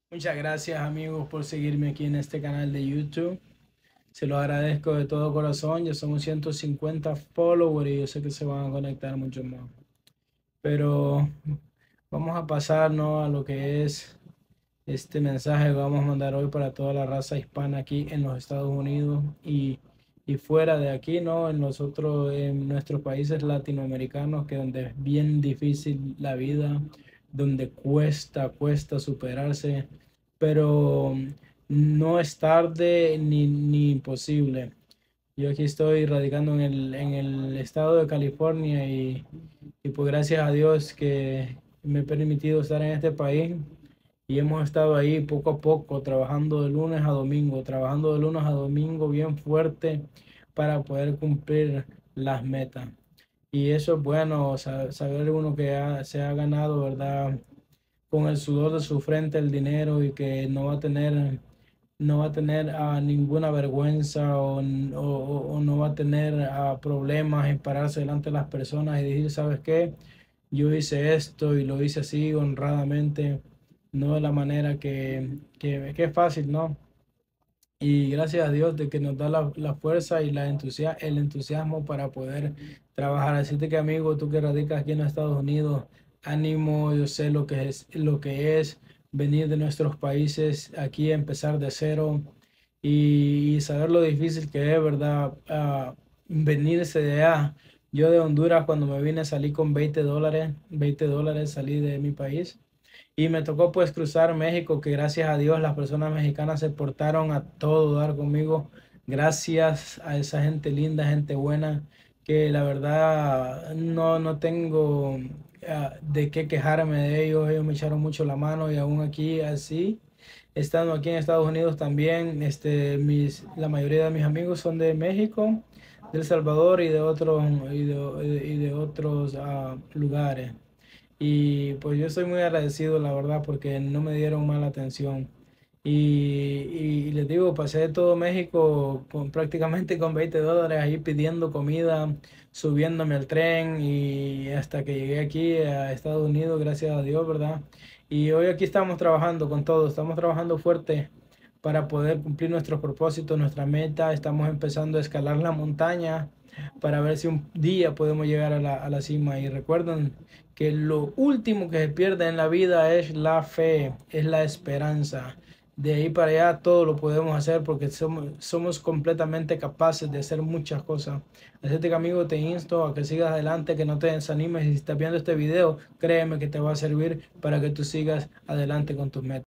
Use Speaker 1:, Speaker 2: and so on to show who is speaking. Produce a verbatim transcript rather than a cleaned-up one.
Speaker 1: Muchas gracias amigos por seguirme aquí en este canal de YouTube. Se lo agradezco de todo corazón. Ya somos ciento cincuenta followers y yo sé que se van a conectar mucho más. Pero vamos a pasar, ¿no?, a lo que es este mensaje que vamos a mandar hoy para toda la raza hispana aquí en los Estados Unidos y, y fuera de aquí, ¿no? En los otros, en nuestros países latinoamericanos, que donde es bien difícil la vida, donde cuesta, cuesta superarse, pero no es tarde ni, ni imposible. Yo aquí estoy radicando en el, en el estado de California y, y pues gracias a Dios que me he permitido estar en este país y hemos estado ahí poco a poco, trabajando de lunes a domingo, trabajando de lunes a domingo bien fuerte para poder cumplir las metas. Y eso es bueno, sa- saber uno que ha- se ha ganado, ¿verdad? Con el sudor de su frente el dinero y que no va a tener, no va a tener ah, ninguna vergüenza o, o- o no va a tener ah, problemas en pararse delante de las personas y decir, ¿sabes qué? Yo hice esto y lo hice así honradamente, no de la manera que, que, que es fácil, ¿no? Y gracias a Dios de que nos da la, la fuerza y la entusia- el entusiasmo para poder trabajar. Así que amigo, tú que radicas aquí en los Estados Unidos, ánimo, yo sé lo que es, lo que es venir de nuestros países aquí a empezar de cero y, y saber lo difícil que es, ¿verdad? Ah, venirse de allá. Yo de Honduras cuando me vine salí con veinte dólares, veinte dólares salí de mi país y me tocó pues cruzar México, que gracias a Dios las personas mexicanas se portaron a todo dar conmigo. Gracias a esa gente linda, gente buena, que la verdad no, no tengo ah, de qué quejarme de ellos. Ellos me echaron mucho la mano y aún aquí así, estando aquí en Estados Unidos también, este, mis, la mayoría de mis amigos son de México, de El Salvador y de otros, y de, y de otros ah, lugares. Y pues yo estoy muy agradecido, la verdad, porque no me dieron mala atención. Y, y les digo, pasé de todo México con, prácticamente con veinte dólares ahí pidiendo comida, subiéndome al tren y hasta que llegué aquí a Estados Unidos, gracias a Dios, ¿verdad? Y hoy aquí estamos trabajando con todo, estamos trabajando fuerte para poder cumplir nuestros propósitos, nuestra meta. Estamos empezando a escalar la montaña para ver si un día podemos llegar a la, a la cima. Y recuerden que lo último que se pierde en la vida es la fe, es la esperanza. De ahí para allá todo lo podemos hacer porque somos, somos completamente capaces de hacer muchas cosas. Así que amigo, te insto a que sigas adelante, que no te desanimes. Y si estás viendo este video, créeme que te va a servir para que tú sigas adelante con tus metas.